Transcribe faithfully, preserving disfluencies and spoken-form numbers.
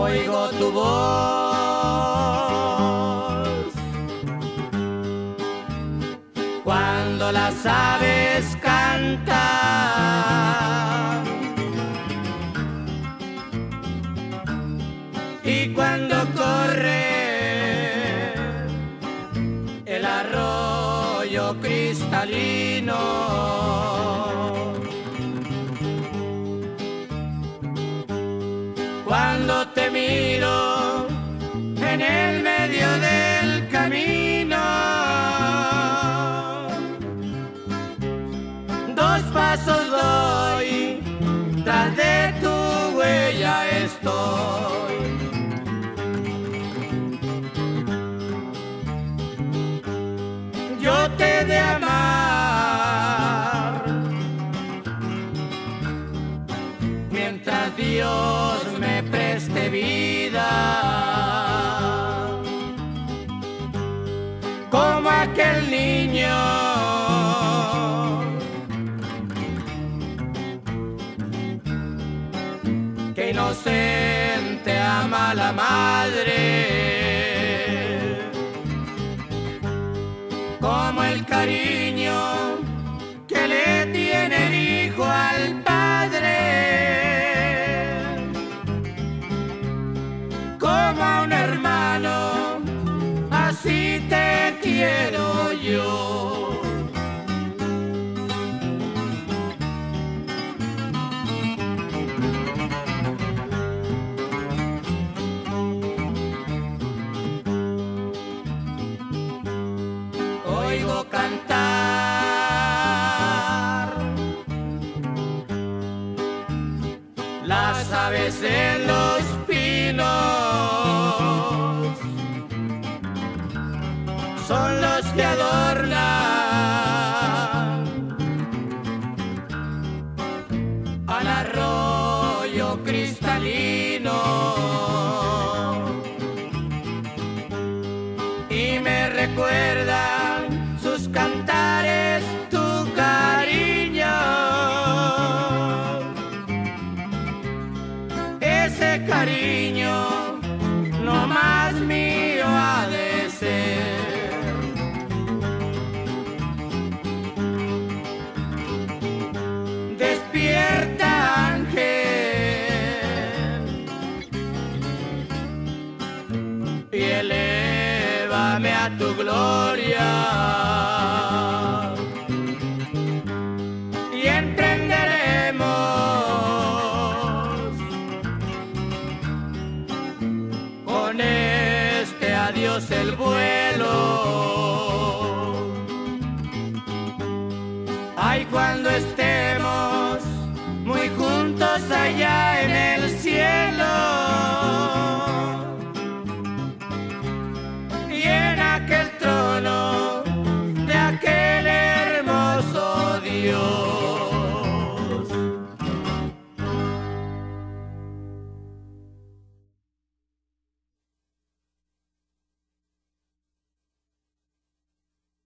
oigo tu voz cuando las aves cantan y cuando corre el arroyo cristalino. Cuando te miro en el medio del camino, dos pasos doy, tras de tu huella estoy. Yo te he de amar mientras Dios me preste vida, como aquel niño que inocente ama a la madre, como el cariño que le tiene el hijo al padre, como a un hermano, así te quiero yo. Oigo cantar las aves en los pinos, son los que adornan al arroyo cristalino y me recuerdan sus cantares, tu cariño, ese cariño no más mío ha de ser. Despierta, ángel, y elévame a tu gloria, y emprenderemos con este adiós el vuelo. Ay, cuando esté